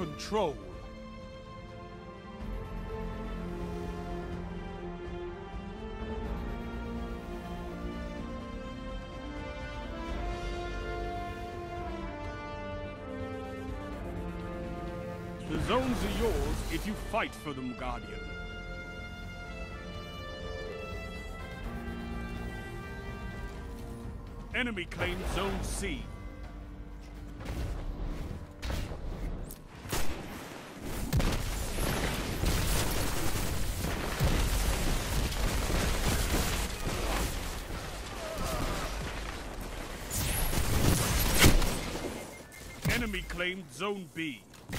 control. The zones are yours if you fight for them, Guardian. Enemy claimed Zone C. Enemy claimed Zone B.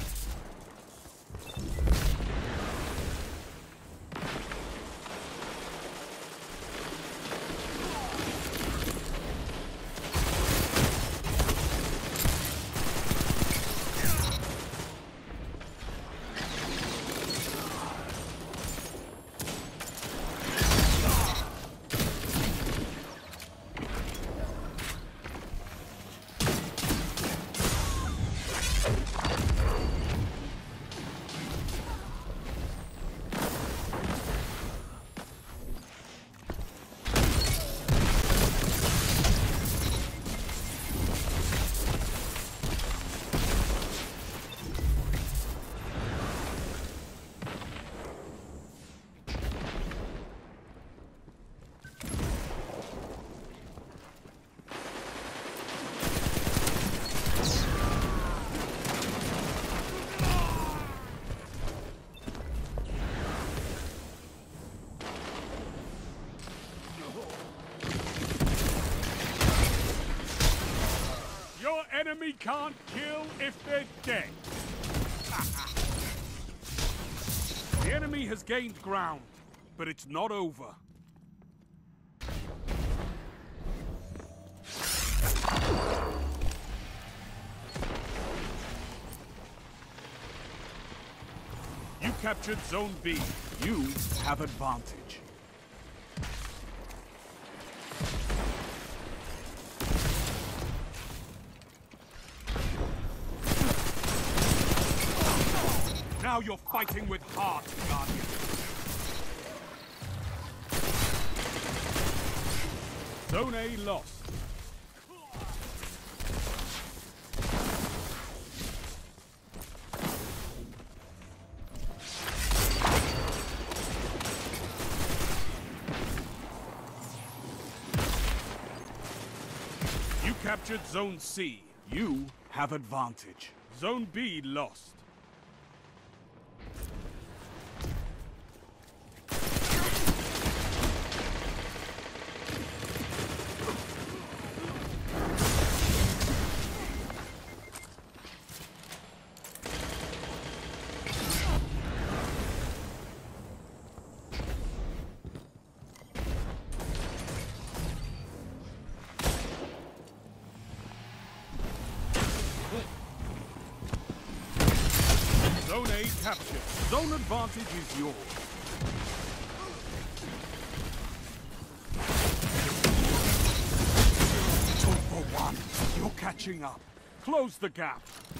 Enemy can't kill if they're dead. The enemy has gained ground, but it's not over. You captured Zone B. You have advantage. Now you're fighting with heart, Guardian. Zone A lost. You captured Zone C. You have advantage. Zone B lost. Zone A captured. Zone advantage is yours. Two for one. You're catching up. Close the gap.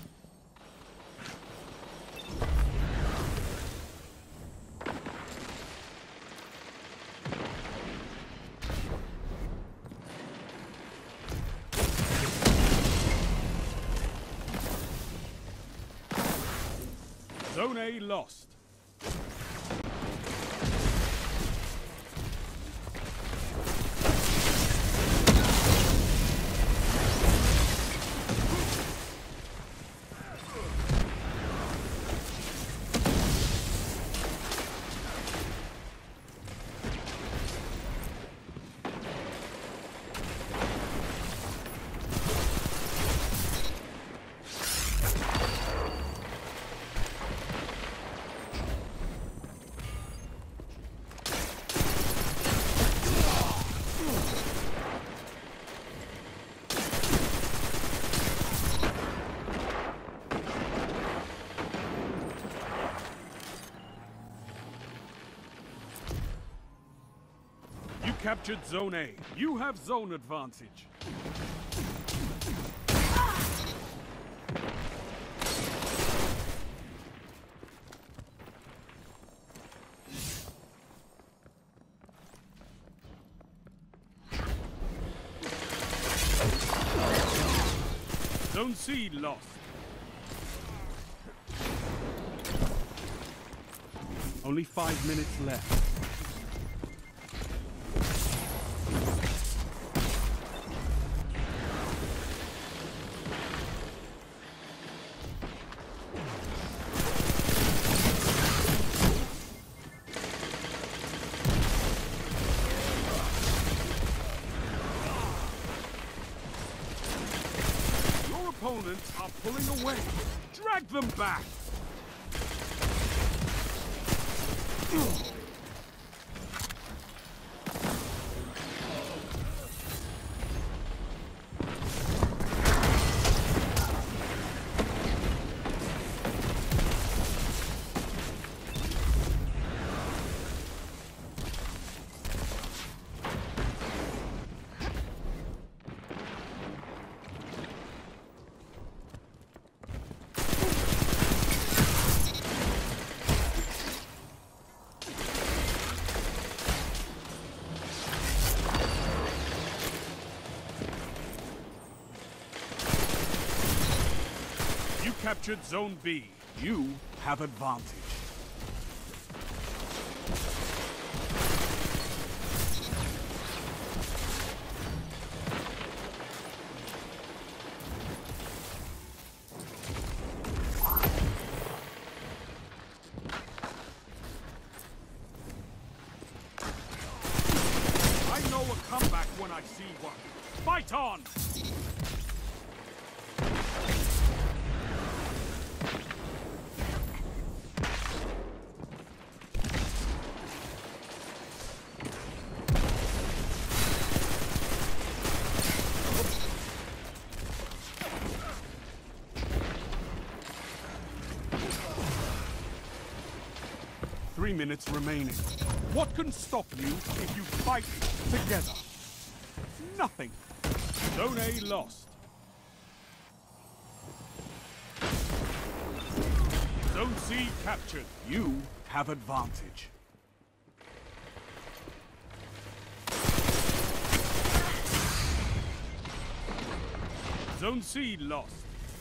Zone A lost. Captured Zone A. You have zone advantage. Zone C lost. Only 5 minutes left. Opponents are pulling away. Drag them back. Captured Zone B. You have advantage. I know a comeback when I see one. Fight on! Three minutes remaining. What can stop you if you fight together? Nothing. Zone A lost. Zone C captured. You have advantage. Zone C lost.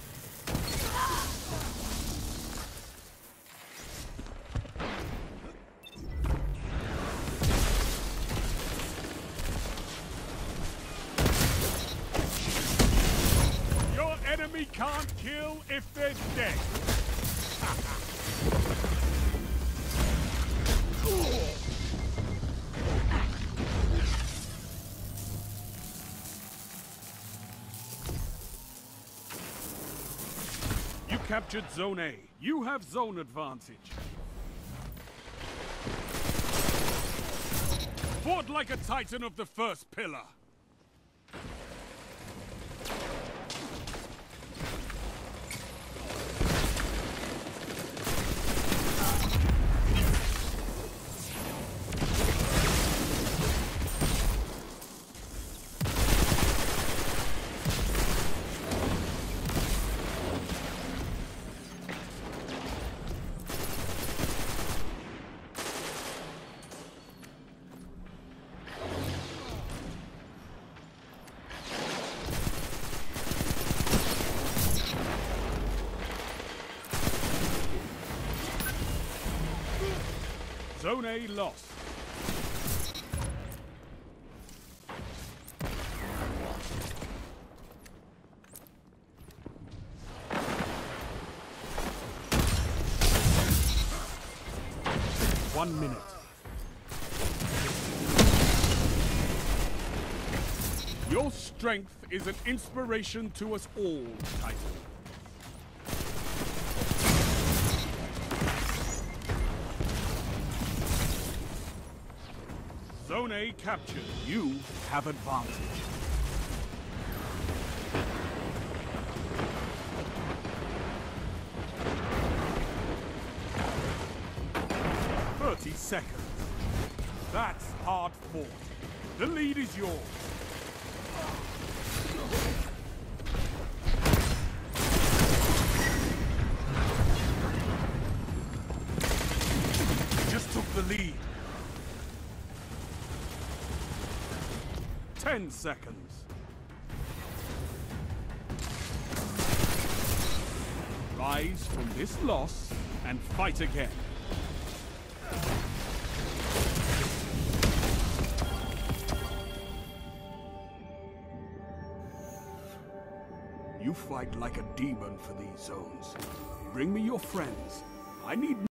Enemy can't kill if they're dead. You captured Zone A. You have zone advantage. Fought like a titan of the first pillar. Zone A lost. One minute. Your strength is an inspiration to us all, Titan. Zone A captured. You have advantage. Seconds. That's hard fought. The lead is yours. Just took the lead. 10 seconds. Rise from this loss and fight again. You fight like a demon for these zones. Bring me your friends. I need